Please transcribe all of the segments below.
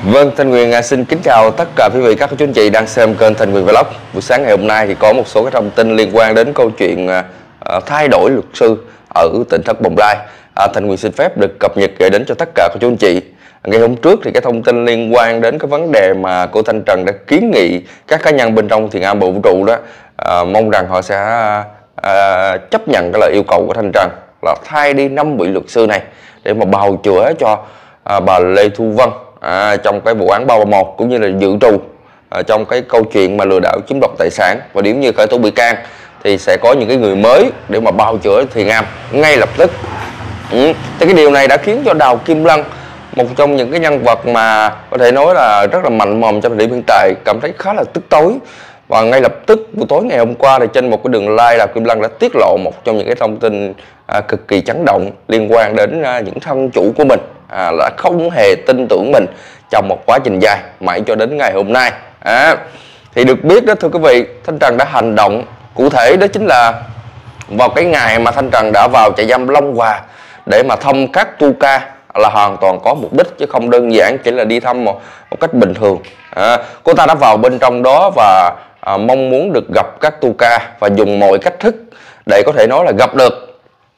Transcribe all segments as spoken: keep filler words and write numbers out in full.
Vâng, Thanh Quyền à, xin kính chào tất cả quý vị các chú anh chị đang xem kênh Thanh Quyền Vlog. Buổi sáng ngày hôm nay thì có một số cái thông tin liên quan đến câu chuyện à, à, thay đổi luật sư ở tỉnh thất Bồng Lai. À, Thanh Quyền xin phép được cập nhật gửi đến cho tất cả các chú anh chị. Ngày hôm trước thì cái thông tin liên quan đến cái vấn đề mà cô Thanh Trần đã kiến nghị các cá nhân bên trong Thiền Am Bộ Vũ Trụ đó, à, mong rằng họ sẽ à, chấp nhận cái lời yêu cầu của Thanh Trần là thay đi năm vị luật sư này để mà bào chữa cho à, bà Lê Thu Vân. À, trong cái vụ án ba ba một cũng như là dự trù à, trong cái câu chuyện mà lừa đảo chiếm đoạt tài sản, và điểm như khởi tố bị can thì sẽ có những cái người mới để mà bào chữa Thiền Am ngay lập tức. Ừ. Thì cái điều này đã khiến cho Đào Kim Lân, một trong những cái nhân vật mà có thể nói là rất là mạnh mồm trong thời điểm hiện tại, cảm thấy khá là tức tối. Và ngay lập tức buổi tối ngày hôm qua thì trên một cái đường live, Đào Kim Lân đã tiết lộ một trong những cái thông tin à, cực kỳ chấn động liên quan đến à, những thân chủ của mình à, là không hề tin tưởng mình trong một quá trình dài mãi cho đến ngày hôm nay. À, thì được biết đó thưa quý vị, Thanh Trần đã hành động cụ thể, đó chính là vào cái ngày mà Thanh Trần đã vào trại giam Long Hòa để mà thăm các tu ca là hoàn toàn có mục đích, chứ không đơn giản chỉ là đi thăm một, một cách bình thường. À, cô ta đã vào bên trong đó và à, mong muốn được gặp các tu ca và dùng mọi cách thức để có thể nói là gặp được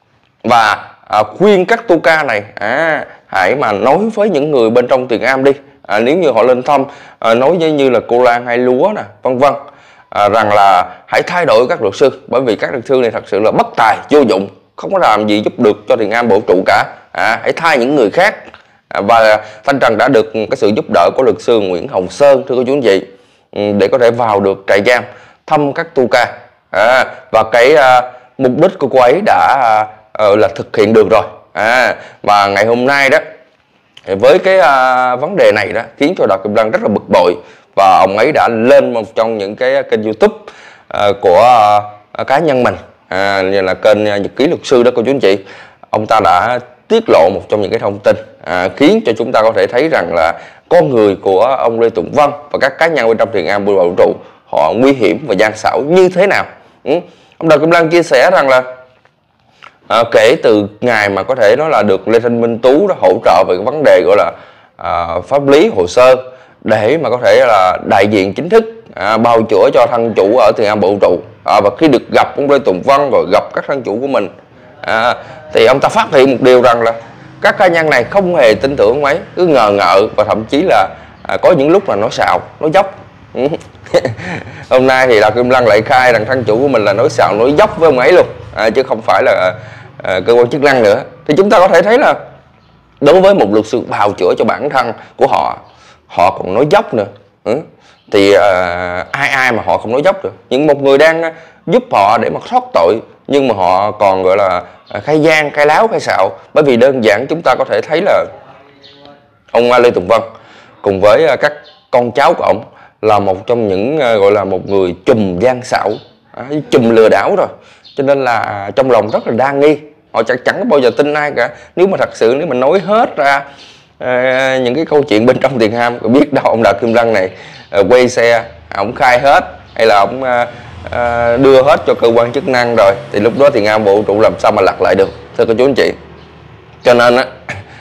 và à, khuyên các tu ca này à, hãy mà nói với những người bên trong Thiền Am đi, à, nếu như họ lên thăm, à, nói với như là cô Lan hay Lúa nè vân vân, à, rằng là hãy thay đổi các luật sư, bởi vì các luật sư này thật sự là bất tài vô dụng, không có làm gì giúp được cho Thiền Am Bộ Trụ cả. À, hãy thay những người khác. À, và Thanh Trần đã được cái sự giúp đỡ của luật sư Nguyễn Hồng Sơn, thưa cô chú anh chị, để có thể vào được trại giam thăm các tu ca. À, và cái à, mục đích của cô ấy đã à, là thực hiện được rồi. À, và ngày hôm nay đó, với cái à, vấn đề này đó khiến cho Đào Kim Lân rất là bực bội, và ông ấy đã lên một trong những cái kênh YouTube à, của à, cá nhân mình, à, như là kênh Nhật Ký Luật Sư đó cô chú anh chị. Ông ta đã tiết lộ một trong những cái thông tin à, khiến cho chúng ta có thể thấy rằng là con người của ông Lê Tùng Vân và các cá nhân bên trong Thiền Am Bộ Vũ Trụ họ nguy hiểm và gian xảo như thế nào. Ừ. Ông Đào Kim Lân chia sẻ rằng là à, kể từ ngày mà có thể nói là được Lê Thanh Minh Tú đó hỗ trợ về cái vấn đề gọi là à, pháp lý hồ sơ để mà có thể là đại diện chính thức à, bào chữa cho thân chủ ở Thiền Am Bộ Vũ Trụ, à, và khi được gặp ông Lê Tùng Vân rồi gặp các thân chủ của mình, à, thì ông ta phát hiện một điều rằng là các cá nhân này không hề tin tưởng mấy, cứ ngờ ngợ, và thậm chí là à, có những lúc là nói xạo, nói dốc. Hôm nay thì Đào Kim Lân lại khai rằng thân chủ của mình là nói xạo, nói dốc với ông ấy luôn, à, chứ không phải là à, cơ quan chức năng nữa. Thì chúng ta có thể thấy là đối với một luật sư bào chữa cho bản thân của họ, họ còn nói dốc nữa. Ừ. Thì à, ai ai mà họ không nói dốc được. Những một người đang giúp họ để mà thoát tội, nhưng mà họ còn gọi là khai gian, khai láo, khai xạo. Bởi vì đơn giản chúng ta có thể thấy là ông Lê Tùng Vân cùng với các con cháu của ông là một trong những gọi là một người trùm gian xạo, trùm lừa đảo rồi. Cho nên là trong lòng rất là đa nghi, họ chẳng chẳng có bao giờ tin ai cả. Nếu mà thật sự nếu mà nói hết ra à, những cái câu chuyện bên trong Thiền Am, biết đâu ông Đào Kim Lân này à, quay xe, ông khai hết, hay là ông à, à, đưa hết cho cơ quan chức năng rồi, thì lúc đó Thiền Am Bộ Vũ Trụ làm sao mà lật lại được, thưa cô chú anh chị. Cho nên á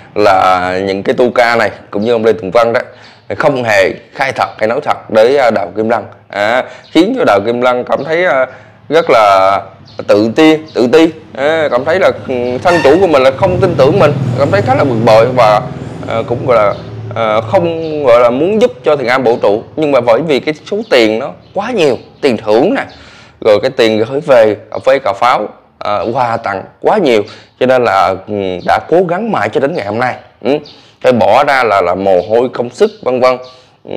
là những cái tu ca này cũng như ông Lê Tùng Vân đó không hề khai thật hay nói thật để Đào Kim Lân, à, khiến cho Đào Kim Lân cảm thấy rất là tự ti, tự ti, à, cảm thấy là thân chủ của mình là không tin tưởng mình, cảm thấy khá là bực bội, và à, cũng gọi là à, không gọi là muốn giúp cho Thiền Am Bộ Vũ Trụ, nhưng mà bởi vì cái số tiền nó quá nhiều, tiền thưởng nè, rồi cái tiền gửi về cà phê cà pháo, à, quà tặng quá nhiều, cho nên là đã cố gắng mãi cho đến ngày hôm nay. Ừ. Phải bỏ ra là là mồ hôi công sức vân vân. Ừ.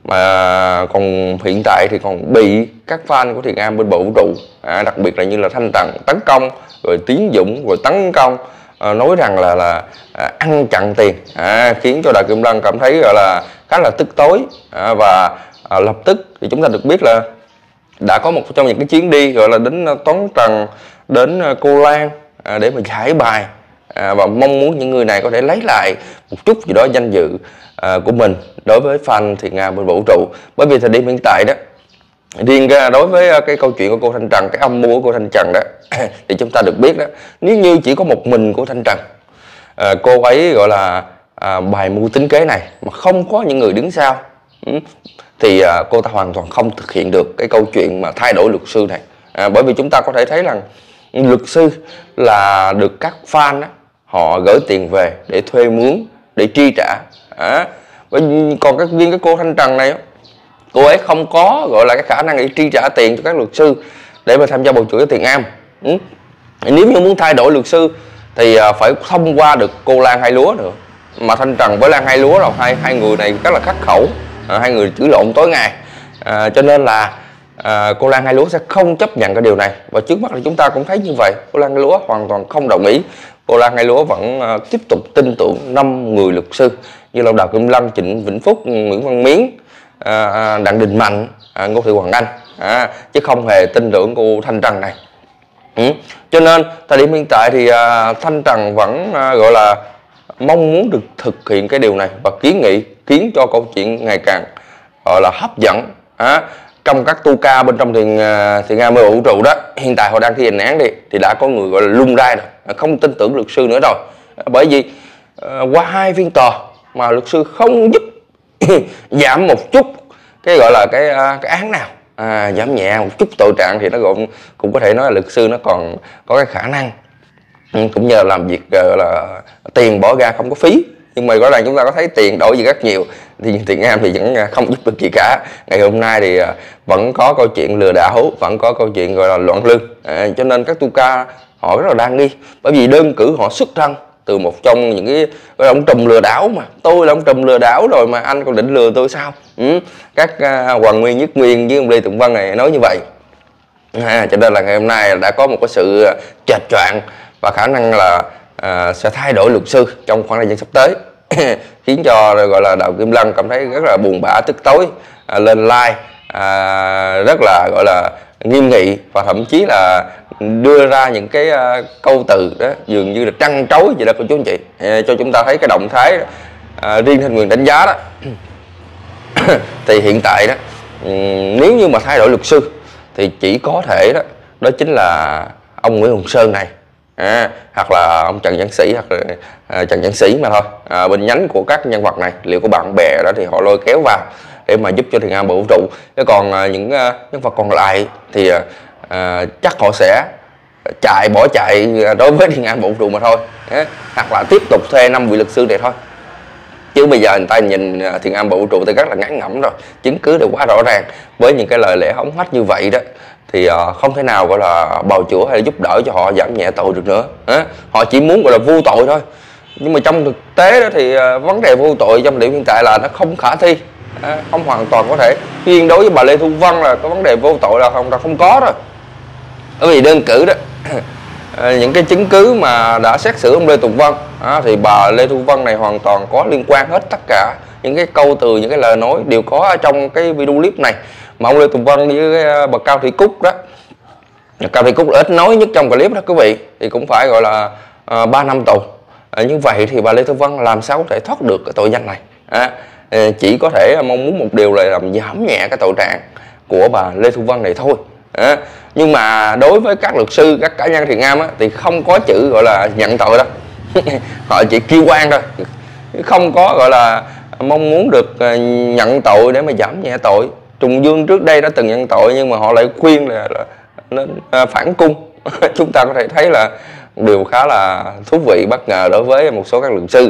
Mà còn hiện tại thì còn bị các fan của Thiền Am bên Bộ Vũ Trụ, à, đặc biệt là như là Thanh Trần tấn công, rồi Tiến Dũng rồi tấn công, à, nói rằng là là à, ăn chặn tiền, à, khiến cho Đào Kim Lân cảm thấy gọi là khá là tức tối, à, và à, lập tức thì chúng ta được biết là đã có một trong những cái chuyến đi gọi là đến Toán Trần, đến cô Lan, à, để mà giải bài, à, và mong muốn những người này có thể lấy lại một chút gì đó danh dự à, của mình đối với fan Thiền Am bên Vũ Trụ. Bởi vì thời điểm hiện tại đó, riêng ra đối với cái câu chuyện của cô Thanh Trần, cái âm mưu của cô Thanh Trần đó, thì chúng ta được biết đó, nếu như chỉ có một mình của Thanh Trần, à, cô ấy gọi là à, bài mưu tính kế này mà không có những người đứng sau, ừ, thì à, cô ta hoàn toàn không thực hiện được cái câu chuyện mà thay đổi luật sư này. À, bởi vì chúng ta có thể thấy rằng luật sư là được các fan đó, họ gửi tiền về để thuê mướn, để chi trả. À, còn cái riêng cái cô Thanh Trần này, cô ấy không có gọi là cái khả năng để chi trả tiền cho các luật sư để mà tham gia bầu chữa Thiện Am. Ừ. Nếu như muốn thay đổi luật sư thì à, phải thông qua được cô Lan Hai Lúa nữa, mà Thanh Trần với Lan Hai Lúa là hai hai người này rất là khắc khẩu, à, hai người chửi lộn tối ngày, à, cho nên là à, cô Lan Hai Lúa sẽ không chấp nhận cái điều này. Và trước mắt là chúng ta cũng thấy như vậy, cô Lan Hai Lúa hoàn toàn không đồng ý. Cô Lan Hai Lúa vẫn à, tiếp tục tin tưởng năm người luật sư như là Đào Kim Lân, Trịnh Vĩnh Phúc, Nguyễn Văn Miến, à, Đặng Đình Mạnh, à, Ngô Thị Hoàng Anh, à, chứ không hề tin tưởng cô Thanh Trần này. Ừ. Cho nên thời điểm hiện tại thì à, Thanh Trần vẫn à, gọi là mong muốn được thực hiện cái điều này và kiến nghị khiến cho câu chuyện ngày càng gọi là hấp dẫn. À, trong các tu ca bên trong thiền thiền am mê vũ trụ đó, hiện tại họ đang thi hành án đi thì đã có người gọi là lung rai rồi, không tin tưởng luật sư nữa rồi. Bởi vì à, qua hai phiên tòa mà luật sư không giúp giảm một chút cái gọi là cái cái án nào, à, giảm nhẹ một chút tội trạng thì nó cũng cũng có thể nói là luật sư nó còn có cái khả năng, cũng như là làm việc gọi là tiền bỏ ra không có phí. Nhưng mà rõ ràng chúng ta có thấy tiền đổi gì rất nhiều thì Thiện Am thì vẫn không giúp được gì cả. Ngày hôm nay thì vẫn có câu chuyện lừa đảo, vẫn có câu chuyện gọi là loạn lương, à, cho nên các tu ca họ rất là đa nghi, bởi vì đơn cử họ xuất thân từ một trong những cái gọi là ông trùm lừa đảo, mà tôi là ông trùm lừa đảo rồi mà anh còn định lừa tôi sao? Ừ. Các uh, Hoàng Nguyên, Nhất Nguyên với ông Lê Tùng Vân này nói như vậy, à, cho nên là ngày hôm nay đã có một cái sự chệch choạng và khả năng là à, sẽ thay đổi luật sư trong khoảng thời gian sắp tới, khiến cho gọi là Đào Kim Lân cảm thấy rất là buồn bã, tức tối, à, lên like à, rất là gọi là nghiêm nghị và thậm chí là đưa ra những cái uh, câu từ đó dường như là trăn trối vậy đó cô chú anh chị, à, cho chúng ta thấy cái động thái à, riêng Thanh Quyền đánh giá đó thì hiện tại đó um, nếu như mà thay đổi luật sư thì chỉ có thể đó đó chính là ông Nguyễn Hồng Sơn này, à, hoặc là ông Trần Văn Sĩ, hoặc là à, Trần Văn Sĩ mà thôi, à, bên nhánh của các nhân vật này liệu có bạn bè đó thì họ lôi kéo vào để mà giúp cho Thiện Am vũ trụ. Chứ còn à, những à, nhân vật còn lại thì à, chắc họ sẽ chạy bỏ chạy đối với Thiện Am vũ trụ mà thôi, à, hoặc là tiếp tục thuê năm vị luật sư này thôi. Chứ bây giờ người ta nhìn Thiện Am vũ trụ thì rất là ngán ngẩm rồi, chứng cứ đều quá rõ ràng. Với những cái lời lẽ hống hách như vậy đó thì uh, không thể nào gọi là bào chữa hay là giúp đỡ cho họ giảm nhẹ tội được nữa, à, họ chỉ muốn gọi là vô tội thôi. Nhưng mà trong thực tế đó thì uh, vấn đề vô tội trong điểm hiện tại là nó không khả thi, à, không hoàn toàn có thể. Riêng đối với bà Lê Thu Vân là có vấn đề vô tội là không, là không có rồi. Bởi vì đơn cử đó những cái chứng cứ mà đã xét xử ông Lê Tùng Vân, à, thì bà Lê Thu Vân này hoàn toàn có liên quan hết. Tất cả những cái câu từ, những cái lời nói đều có ở trong cái video clip này. Mà ông Lê Tùng Vân với cái bà Cao Thị Cúc đó, Cao Thị Cúc là ít nói nhất trong clip đó quý vị, thì cũng phải gọi là uh, ba năm tù. À, như vậy thì bà Lê Thu Vân làm sao có thể thoát được cái tội danh này, à, chỉ có thể mong muốn một điều là làm giảm nhẹ cái tội trạng của bà Lê Thu Vân này thôi. À, nhưng mà đối với các luật sư, các cá nhân Thiện Am á, thì không có chữ gọi là nhận tội đâu họ chỉ kêu oan thôi, không có gọi là mong muốn được nhận tội để mà giảm nhẹ tội. Trùng Dương trước đây đã từng nhận tội nhưng mà họ lại khuyên là, là nên phản cung chúng ta có thể thấy là điều khá là thú vị, bất ngờ đối với một số các luật sư.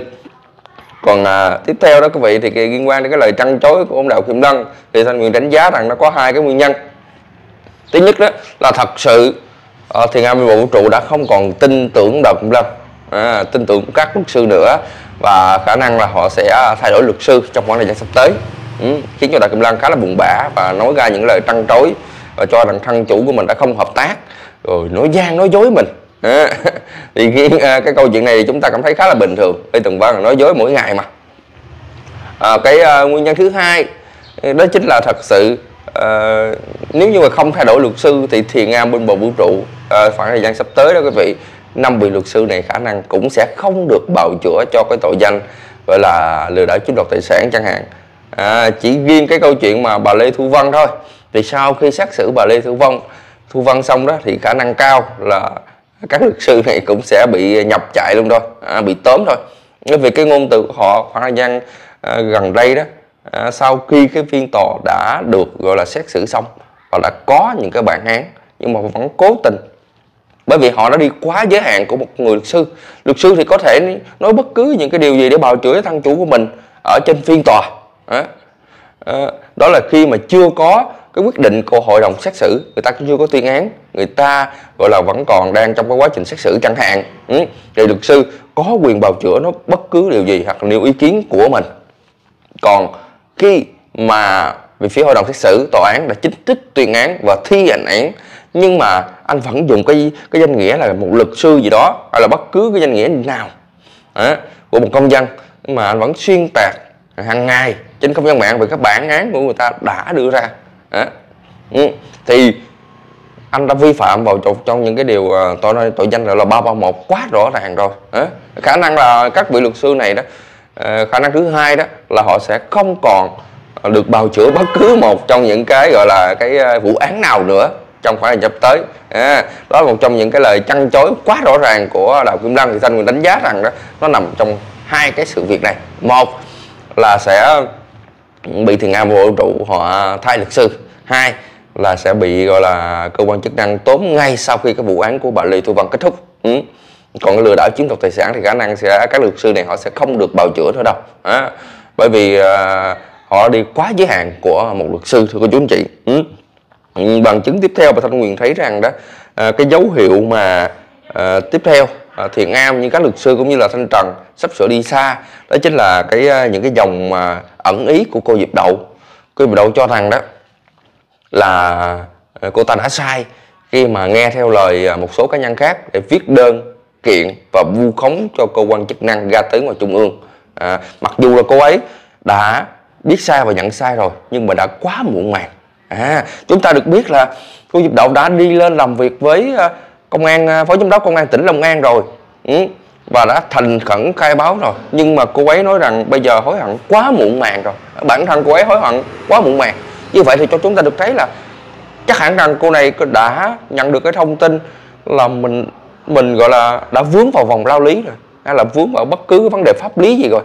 Còn à, tiếp theo đó quý vị, thì liên quan đến cái lời trăn trối của ông Đào Kim Lân thì Thanh Quyền đánh giá rằng nó có hai cái nguyên nhân. Thứ nhất đó là thật sự uh, Thiện Am vũ trụ đã không còn tin tưởng Đào Kim Lân, à, tin tưởng các luật sư nữa, và khả năng là họ sẽ thay đổi luật sư trong khoảng thời gian sắp tới, ừ, khiến cho Đào Kim Lân khá là buồn bã và nói ra những lời trăn trối và cho rằng thân chủ của mình đã không hợp tác, rồi nói gian nói dối mình. À, thì khi uh, cái câu chuyện này thì chúng ta cảm thấy khá là bình thường, Lê Tùng Vân nói dối mỗi ngày mà. À, cái uh, nguyên nhân thứ hai đó chính là thật sự uh, nếu như mà không thay đổi luật sư thì Thiện Am bên bầu vũ trụ uh, khoảng thời gian sắp tới đó quý vị, năm vị luật sư này khả năng cũng sẽ không được bào chữa cho cái tội danh gọi là lừa đảo chiếm đoạt tài sản chẳng hạn. À, chỉ riêng cái câu chuyện mà bà Lê Thu Vân thôi, thì sau khi xét xử bà Lê Thu Vân Thu Vân xong đó thì khả năng cao là các luật sư này cũng sẽ bị nhập trại luôn thôi, à, bị tóm thôi. Bởi vì cái ngôn từ của họ khoảng thời gian à, gần đây đó, à, sau khi cái phiên tòa đã được gọi là xét xử xong và đã có những cái bản án, nhưng mà vẫn cố tình, bởi vì họ đã đi quá giới hạn của một người luật sư. Luật sư thì có thể nói bất cứ những cái điều gì để bào chữa thân chủ của mình ở trên phiên tòa. Đó, à, đó là khi mà chưa có cái quyết định của hội đồng xét xử, người ta cũng chưa có tuyên án, người ta gọi là vẫn còn đang trong cái quá trình xét xử chẳng hạn, ừ, thì luật sư có quyền bào chữa nó bất cứ điều gì hoặc là nêu ý kiến của mình. Còn khi mà về phía hội đồng xét xử, tòa án đã chính thức tuyên án và thi hành án, nhưng mà anh vẫn dùng cái cái danh nghĩa là một luật sư gì đó hay là bất cứ cái danh nghĩa nào đó, của một công dân, mà anh vẫn xuyên tạc hàng ngày trên không gian mạng về các bản án của người ta đã đưa ra đó. Ừ. Thì anh đã vi phạm vào một trong những cái điều tội tội danh là ba ba một quá rõ ràng rồi đó. Khả năng là các vị luật sư này đó, khả năng thứ hai đó là họ sẽ không còn được bào chữa bất cứ một trong những cái gọi là cái vụ án nào nữa trong khoảng thời gian tới. À, đó là một trong những cái lời chăn chối quá rõ ràng của Đào Kim Lân. Thì Thanh Nguyên đánh giá rằng đó nó nằm trong hai cái sự việc này. Một là sẽ bị Thiền Am Vũ trụ họ thay luật sư, hai là sẽ bị gọi là cơ quan chức năng tóm ngay sau khi cái vụ án của bà Lê Thu Vân kết thúc. Ừ. Còn cái lừa đảo chiếm đoạt tài sản thì khả năng sẽ các luật sư này họ sẽ không được bào chữa nữa đâu. À, bởi vì uh, họ đi quá giới hạn của một luật sư, thưa cô chú anh chị. Ừ. Bằng chứng tiếp theo mà Thanh Nguyên thấy rằng đó, à, cái dấu hiệu mà à, tiếp theo à, Thiện Am như các luật sư cũng như là Thanh Trần sắp sửa đi xa, đó chính là cái những cái dòng mà ẩn ý của cô Diệp Đậu. Cô Diệp Đậu cho rằng đó là à, cô ta đã sai khi mà nghe theo lời à, một số cá nhân khác để viết đơn kiện và vu khống cho cơ quan chức năng ra tới ngoài trung ương. À, mặc dù là cô ấy đã biết sai và nhận sai rồi, nhưng mà đã quá muộn màng. À, chúng ta được biết là cô Diệp Đậu đã đi lên làm việc với uh, công an, phó giám đốc công an tỉnh Long An rồi, ừ, và đã thành khẩn khai báo rồi, nhưng mà cô ấy nói rằng bây giờ hối hận quá muộn màng rồi. Bản thân cô ấy hối hận quá muộn màng. Như vậy thì cho chúng ta được thấy là chắc hẳn rằng cô này đã nhận được cái thông tin là mình mình gọi là đã vướng vào vòng lao lý rồi, hay là vướng vào bất cứ vấn đề pháp lý gì rồi.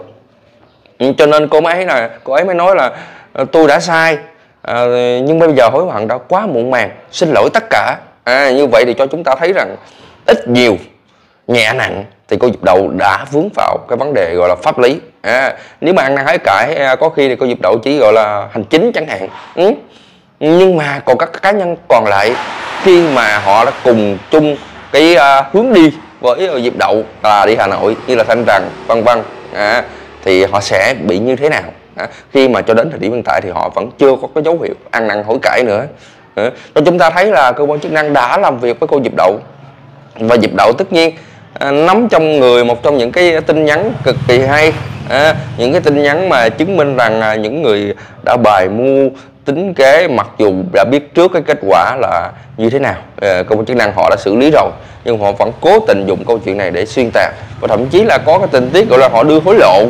Ừ, cho nên cô ấy là cô ấy mới nói là tôi đã sai. À, nhưng bây giờ hối hận đã quá muộn màng, xin lỗi tất cả. À, như vậy thì cho chúng ta thấy rằng ít nhiều nhẹ nặng thì cô Diệp Đậu đã vướng vào cái vấn đề gọi là pháp lý. À, nếu mà ăn năn hối cải có khi thì cô Diệp Đậu chỉ gọi là hành chính chẳng hạn. Ừ. Nhưng mà còn các cá nhân còn lại, khi mà họ đã cùng chung cái uh, hướng đi với Diệp Đậu là đi Hà Nội như là Thanh Trần vân vân, à, thì họ sẽ bị như thế nào? À, khi mà cho đến thời điểm hiện tại thì họ vẫn chưa có cái dấu hiệu ăn năn hối cải nữa. À, rồi chúng ta thấy là cơ quan chức năng đã làm việc với cô Diệp Đậu, và Diệp Đậu tất nhiên à, nắm trong người một trong những cái tin nhắn cực kỳ hay, à, những cái tin nhắn mà chứng minh rằng à, những người đã bài mưu tính kế, mặc dù đã biết trước cái kết quả là như thế nào, à, cơ quan chức năng họ đã xử lý rồi, nhưng họ vẫn cố tình dùng câu chuyện này để xuyên tạc, và thậm chí là có cái tình tiết gọi là họ đưa hối lộ.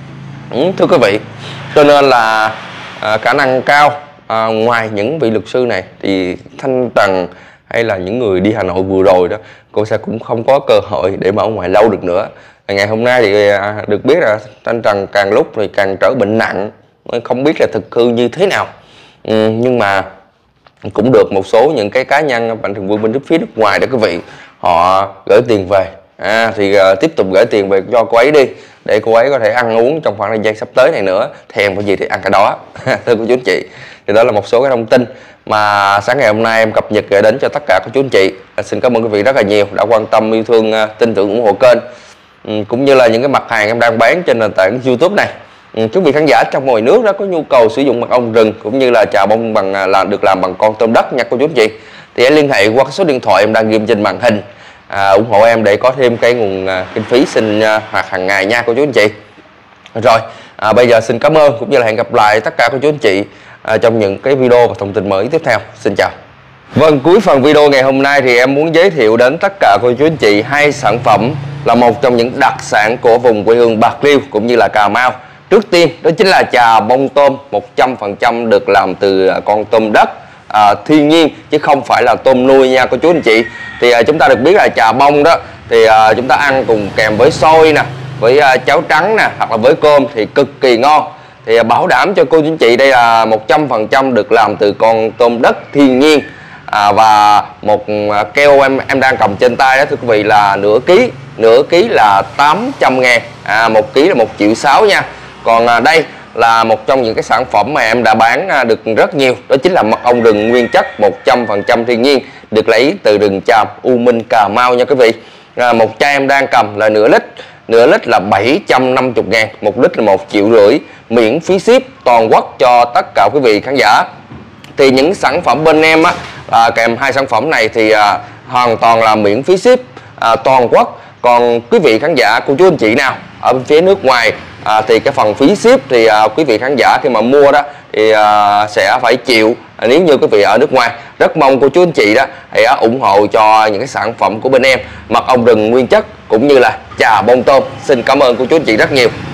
Ừ, thưa quý vị, cho nên là à, khả năng cao à, ngoài những vị luật sư này thì Thanh Trần hay là những người đi Hà Nội vừa rồi đó, cô sẽ cũng không có cơ hội để mà ở ngoài lâu được nữa. Ngày hôm nay thì à, được biết là Thanh Trần càng lúc thì càng trở bệnh nặng, không biết là thực hư như thế nào. Ừ, nhưng mà cũng được một số những cái cá nhân mạnh thường quân bên phía nước ngoài để quý vị họ gửi tiền về, à, thì uh, tiếp tục gửi tiền về cho cô ấy đi, để cô ấy có thể ăn uống trong khoảng thời gian sắp tới này nữa, thèm cái gì thì ăn cái đó. Thưa cô chú anh chị, thì đó là một số cái thông tin mà sáng ngày hôm nay em cập nhật gửi đến cho tất cả các chú anh chị. À, xin cảm ơn quý vị rất là nhiều đã quan tâm, yêu thương, uh, tin tưởng, ủng hộ kênh, ừ, cũng như là những cái mặt hàng em đang bán trên nền tảng YouTube này. Ừ, quý vị khán giả trong ngoài nước đó có nhu cầu sử dụng mật ong rừng cũng như là trà bông bằng là được làm bằng con tôm đất nha cô chú anh chị, thì hãy liên hệ qua số điện thoại em đang ghim trên màn hình, à, ủng hộ em để có thêm cái nguồn à, kinh phí sinh à, hoạt hàng ngày nha cô chú anh chị. Rồi à, bây giờ xin cảm ơn cũng như là hẹn gặp lại tất cả cô chú anh chị à, trong những cái video và thông tin mới tiếp theo. Xin chào. Vâng, cuối phần video ngày hôm nay thì em muốn giới thiệu đến tất cả cô chú anh chị hai sản phẩm là một trong những đặc sản của vùng quê hương Bạc Liêu cũng như là Cà Mau. Trước tiên đó chính là trà bông tôm một trăm phần trăm được làm từ con tôm đất à, thiên nhiên chứ không phải là tôm nuôi nha cô chú anh chị. Thì à, chúng ta được biết là trà bông đó thì à, chúng ta ăn cùng kèm với xôi nè, với uh, cháo trắng nè, hoặc là với cơm thì cực kỳ ngon. Thì uh, bảo đảm cho cô chú anh chị đây là một trăm phần trăm được làm từ con tôm đất thiên nhiên. À, và một uh, keo em em đang cầm trên tay đó thưa quý vị là nửa ký, nửa ký là tám trăm ngàn, à, một ký là một triệu sáu nha. Còn uh, đây là một trong những cái sản phẩm mà em đã bán uh, được rất nhiều, đó chính là mật ong rừng nguyên chất một trăm phần trăm thiên nhiên, được lấy từ rừng Tràm, U Minh, Cà Mau nha quý vị. À, một chai em đang cầm là nửa lít, nửa lít là bảy trăm năm mươi ngàn, một lít là một triệu rưỡi, miễn phí ship toàn quốc cho tất cả quý vị khán giả. Thì những sản phẩm bên em á, à, kèm hai sản phẩm này thì à, hoàn toàn là miễn phí ship à, toàn quốc. Còn quý vị khán giả, cô chú anh chị nào ở bên phía nước ngoài à, thì cái phần phí ship thì à, quý vị khán giả khi mà mua đó thì à, sẽ phải chịu à, nếu như quý vị ở nước ngoài. Rất mong cô chú anh chị đó hãy à, ủng hộ cho những cái sản phẩm của bên em, mật ong rừng nguyên chất cũng như là trà bông tôm. Xin cảm ơn cô chú anh chị rất nhiều.